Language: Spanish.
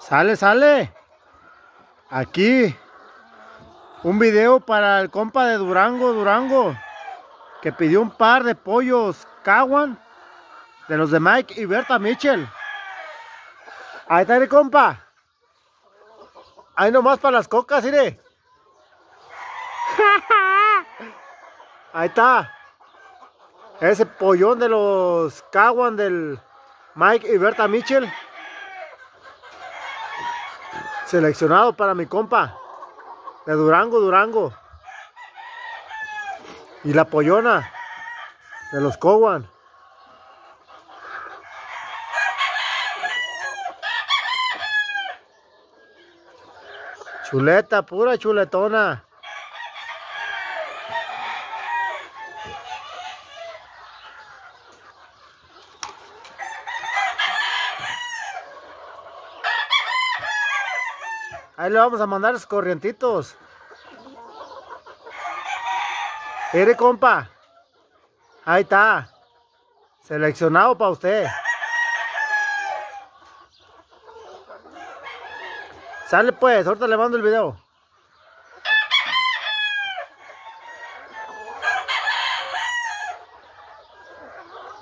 Sale, sale. Aquí. Un video para el compa de Durango, que pidió un par de pollos Caguan de los de Mike y Berta Mitchell. Ahí está el compa. Ahí nomás para las cocas, mire. Ahí está. Ese pollón de los Caguan del Mike y Berta Mitchell. Seleccionado para mi compa de Durango. Y la pollona de los Caguan. Chuleta, pura chuletona. Ahí le vamos a mandar los corrientitos. Mire, compa. Ahí está. Seleccionado para usted. Sale pues, ahorita le mando el video.